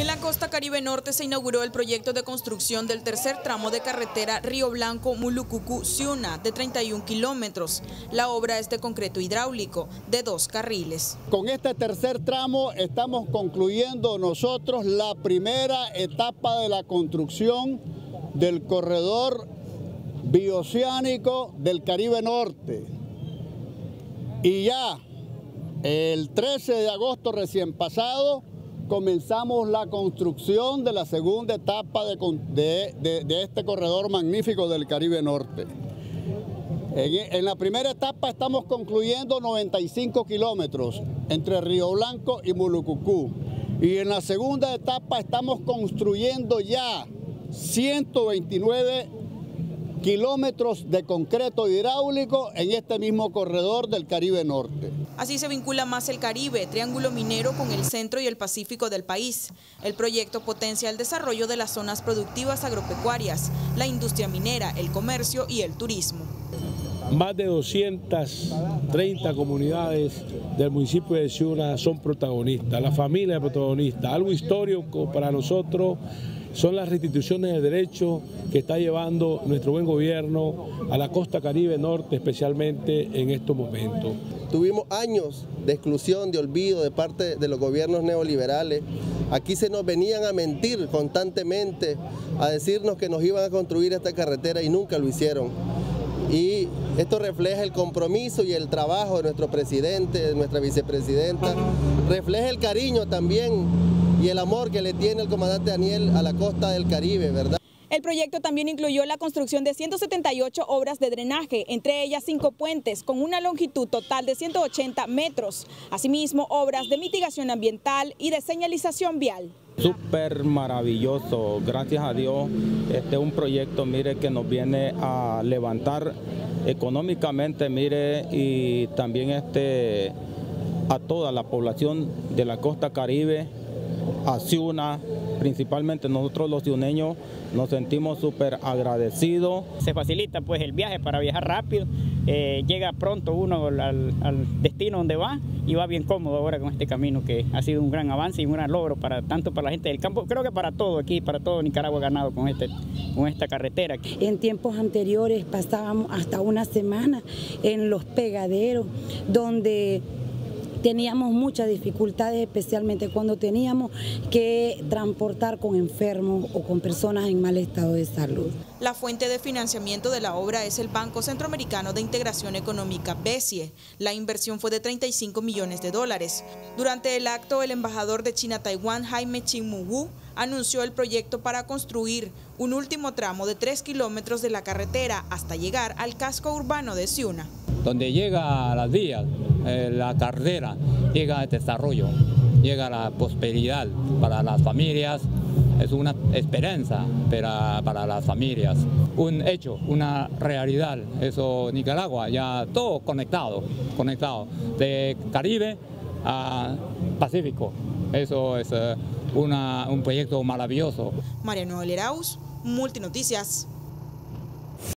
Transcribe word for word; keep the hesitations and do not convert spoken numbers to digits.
En la costa Caribe Norte se inauguró el proyecto de construcción del tercer tramo de carretera Río Blanco-Mulucucú-Ciuna de treinta y un kilómetros. La obra es de concreto hidráulico de dos carriles. Con este tercer tramo estamos concluyendo nosotros la primera etapa de la construcción del corredor bioceánico del Caribe Norte. Y ya el trece de agosto recién pasado comenzamos la construcción de la segunda etapa de, de, de, de este corredor magnífico del Caribe Norte. En, en la primera etapa estamos concluyendo noventa y cinco kilómetros entre Río Blanco y Mulucucú. Y en la segunda etapa estamos construyendo ya ciento veintinueve kilómetros de concreto hidráulico en este mismo corredor del Caribe Norte. Así se vincula más el Caribe, triángulo minero, con el centro y el Pacífico del país. El proyecto potencia el desarrollo de las zonas productivas agropecuarias, la industria minera, el comercio y el turismo. Más de doscientas treinta comunidades del municipio de Ciuna son protagonistas, la familia es protagonista, algo histórico para nosotros. Son las restituciones de derechos que está llevando nuestro buen gobierno a la costa Caribe Norte, especialmente en estos momentos. Tuvimos años de exclusión, de olvido de parte de los gobiernos neoliberales. Aquí se nos venían a mentir constantemente, a decirnos que nos iban a construir esta carretera y nunca lo hicieron. Y esto refleja el compromiso y el trabajo de nuestro presidente, de nuestra vicepresidenta, refleja el cariño también y el amor que le tiene el comandante Daniel a la costa del Caribe, ¿verdad? El proyecto también incluyó la construcción de ciento setenta y ocho obras de drenaje, entre ellas cinco puentes con una longitud total de ciento ochenta metros. Asimismo, obras de mitigación ambiental y de señalización vial. Súper maravilloso, gracias a Dios. Este es un proyecto, mire, que nos viene a levantar económicamente, mire, y también este, a toda la población de la costa Caribe, a Ciuna, principalmente nosotros los ciuneños nos sentimos súper agradecidos. Se facilita pues el viaje para viajar rápido, eh, llega pronto uno al, al destino donde va y va bien cómodo ahora con este camino, que ha sido un gran avance y un gran logro para tanto para la gente del campo, creo que para todo aquí, para todo Nicaragua ganado con, este, con esta carretera. En tiempos anteriores pasábamos hasta una semana en los pegaderos, donde teníamos muchas dificultades, especialmente cuando teníamos que transportar con enfermos o con personas en mal estado de salud. La fuente de financiamiento de la obra es el Banco Centroamericano de Integración Económica, BESIE. La inversión fue de treinta y cinco millones de dólares. Durante el acto, el embajador de China a Taiwán, Jaime Ching-Mu, anunció el proyecto para construir un último tramo de tres kilómetros de la carretera hasta llegar al casco urbano de Ciuna. Donde llega a las vías, eh, la carretera, llega el desarrollo, llega la prosperidad para las familias, es una esperanza para, para las familias, un hecho, una realidad. Eso, Nicaragua, ya todo conectado, conectado, de Caribe a Pacífico, eso es uh, una, un proyecto maravilloso. Mariano Oleraus, Multinoticias.